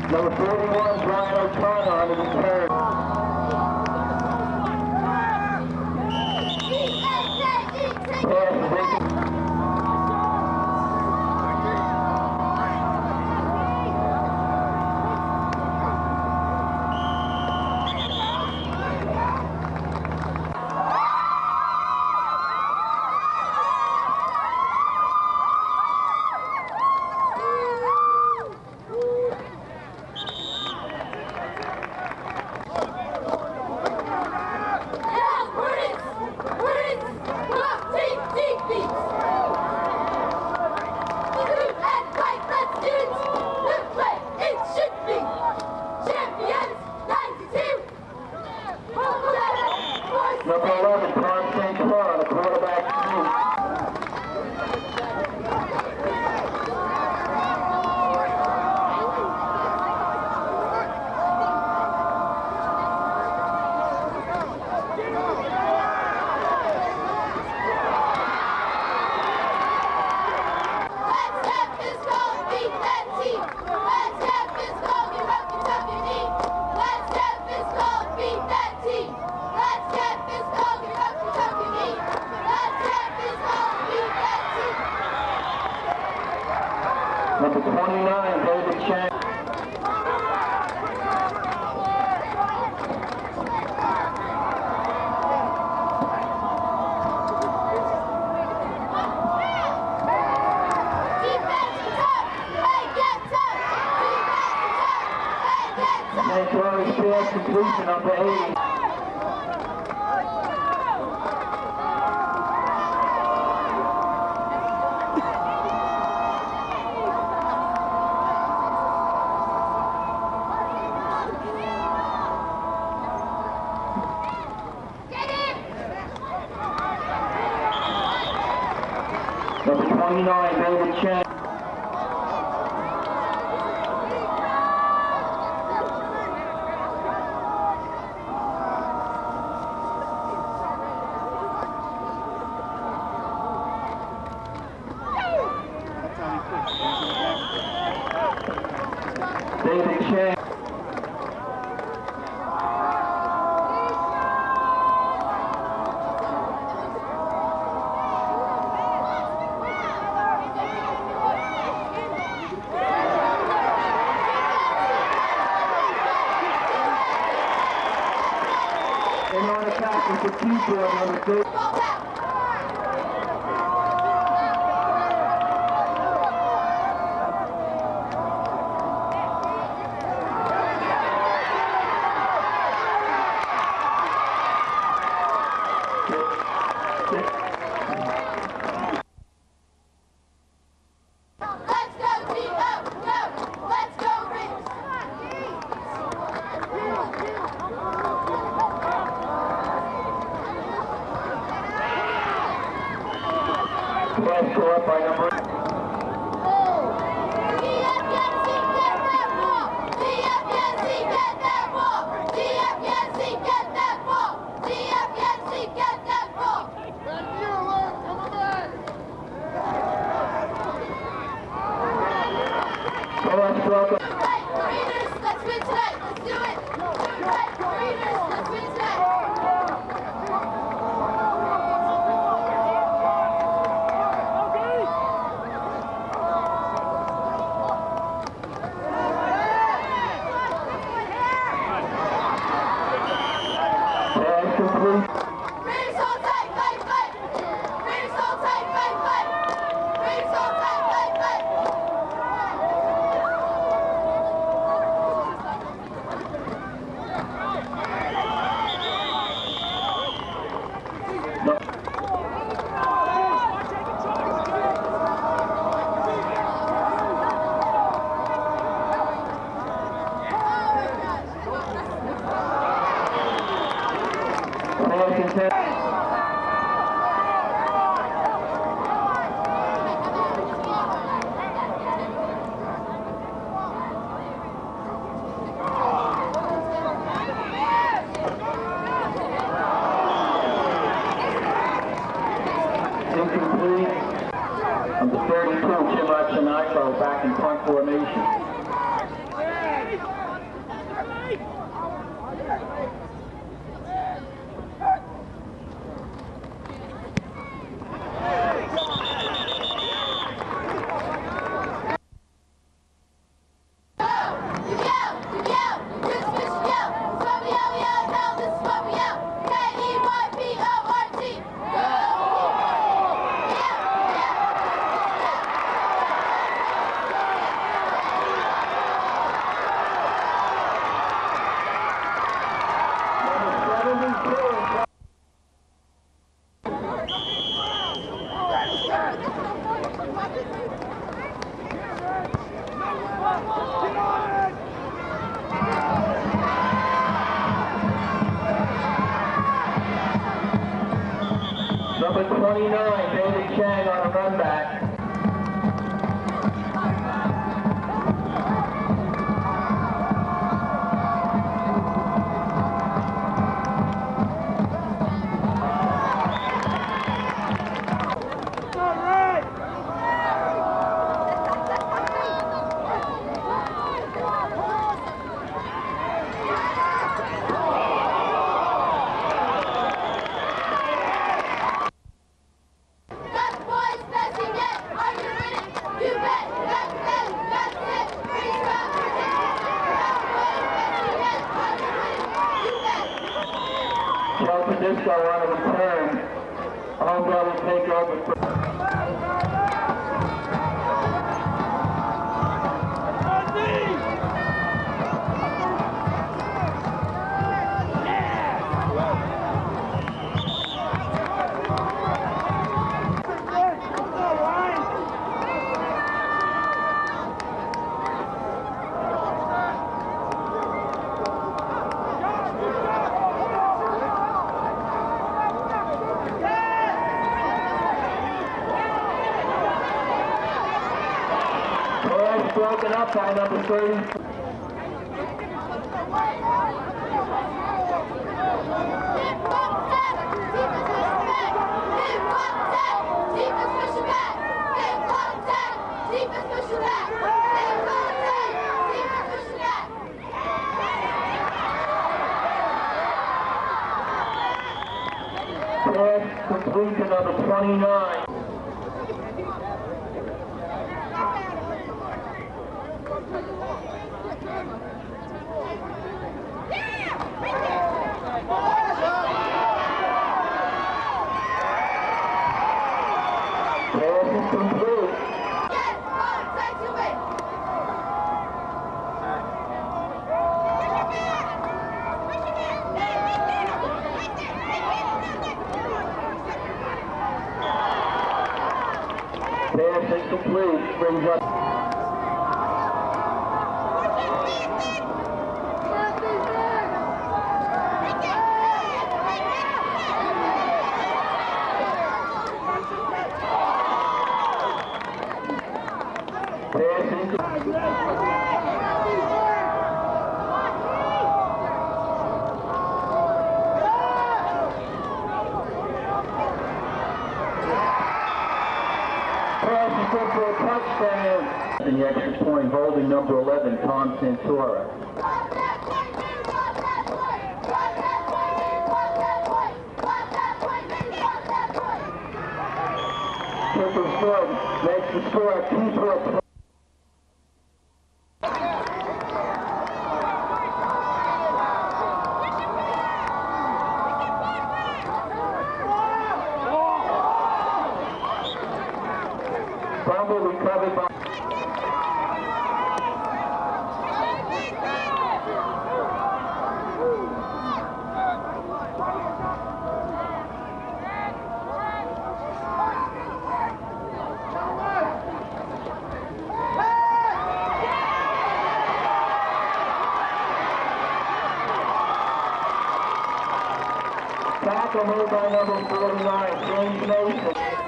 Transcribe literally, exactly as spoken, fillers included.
Number forty-one, Brian O'Connor, under the third. Number eleven, Tom Saint Clair, the quarterback team. Number twenty-nine, David Chang. Saint Clair's field completion, number eighty. Number twenty-nine, David Chang. David Chang. And on the captain for keyboard number three. Last score up by number. Last score up. Let's win tonight. Let's do it. Let's win tonight. Incomplete. Number thirty-two, Jim Hudson, back in punt formation. Number twenty-nine, David Chang on a run back. Chelsea Disco on a return. Homebell will take over. Broken up by number thirty. Pass complete to number twenty-nine. Pass incomplete, brings up. Pass incomplete. For a touchdown. And the extra point holding number eleven, Tom Santora. Triple Floyd makes the score a two-point. Fumble recovered by tackle made by number forty-nine, James Mason.